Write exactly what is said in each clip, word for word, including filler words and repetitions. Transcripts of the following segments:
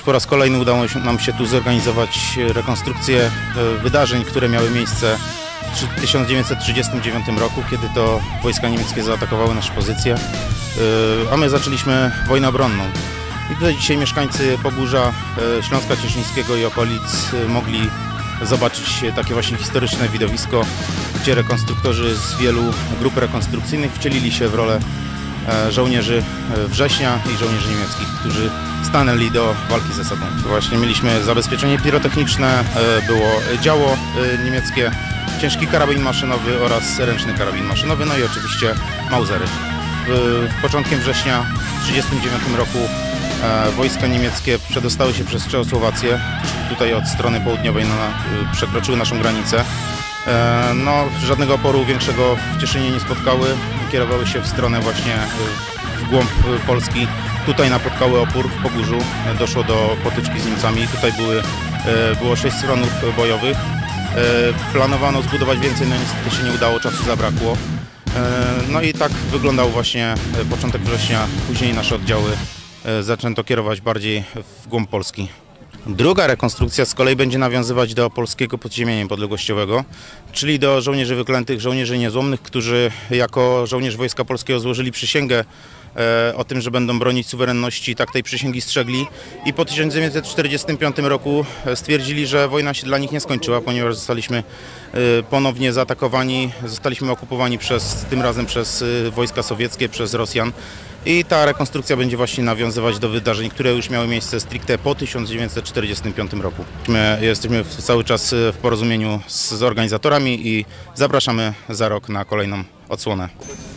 po raz kolejny udało nam się tu zorganizować rekonstrukcję wydarzeń, które miały miejsce w tysiąc dziewięćset trzydziestym dziewiątym roku, kiedy to wojska niemieckie zaatakowały nasze pozycje, a my zaczęliśmy wojnę obronną. I tutaj dzisiaj mieszkańcy Pogórza, Śląska Cieszyńskiego i okolic mogli zobaczyć takie właśnie historyczne widowisko, gdzie rekonstruktorzy z wielu grup rekonstrukcyjnych wcielili się w rolę żołnierzy września i żołnierzy niemieckich, którzy stanęli do walki ze sobą. Właśnie mieliśmy zabezpieczenie pirotechniczne, było działo niemieckie, ciężki karabin maszynowy oraz ręczny karabin maszynowy, no i oczywiście mausery. W, początkiem września tysiąc dziewięćset trzydziestym dziewiątym roku wojska niemieckie przedostały się przez Czechosłowację, tutaj od strony południowej na, przekroczyły naszą granicę. No, żadnego oporu większego w Cieszynie nie spotkały, kierowały się w stronę właśnie w głąb Polski. Tutaj napotkały opór w Pogórzu, doszło do potyczki z Niemcami. Tutaj były, było sześć schronów bojowych. Planowano zbudować więcej, no niestety się nie udało, czasu zabrakło. No i tak wyglądał właśnie początek września. Później nasze oddziały zaczęto kierować bardziej w głąb Polski. Druga rekonstrukcja z kolei będzie nawiązywać do polskiego podziemia niepodległościowego, czyli do żołnierzy wyklętych, żołnierzy niezłomnych, którzy jako żołnierz Wojska Polskiego złożyli przysięgę e, o tym, że będą bronić suwerenności, tak tej przysięgi strzegli i po tysiąc dziewięćset czterdziestym piątym roku stwierdzili, że wojna się dla nich nie skończyła, ponieważ zostaliśmy e, ponownie zaatakowani, zostaliśmy okupowani przez, tym razem przez e, wojska sowieckie, przez Rosjan. I ta rekonstrukcja będzie właśnie nawiązywać do wydarzeń, które już miały miejsce stricte po tysiąc dziewięćset czterdziestym piątym roku. My jesteśmy cały czas w porozumieniu z, z organizatorami i zapraszamy za rok na kolejną odsłonę.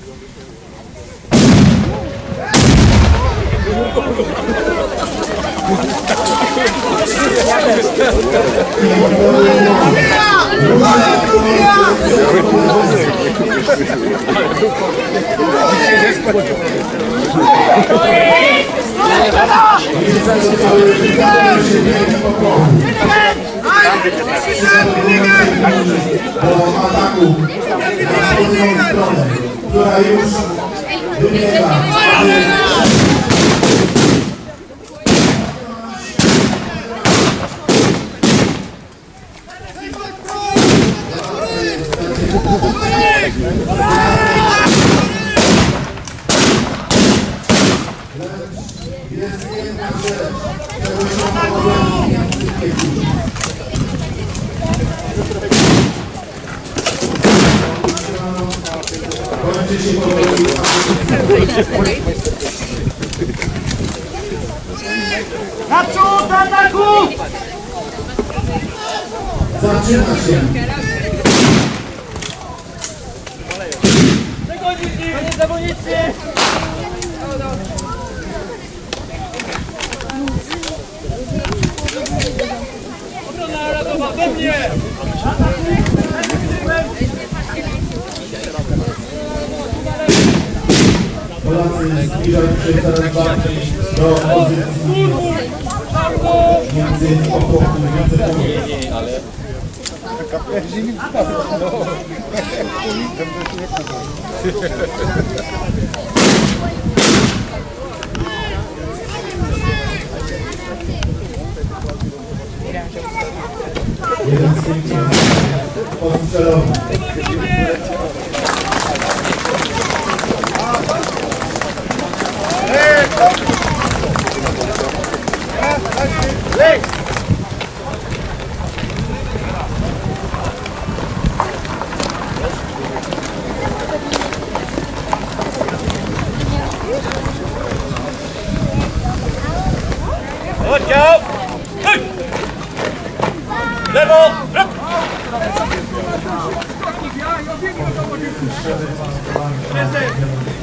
Do ataku która już wybiega. Jest jedna rzecz, czego się powodzi. Kończy się powoli. Naprzód, na ataku! Zaczyna się. Koniec zawodnicy! Obrona radowa we mnie! Polacy zbliżają się coraz bardziej do pozycji między opokój, między południem. Jeden z tych postrzelowy. Oddział! Lewo! Lewo!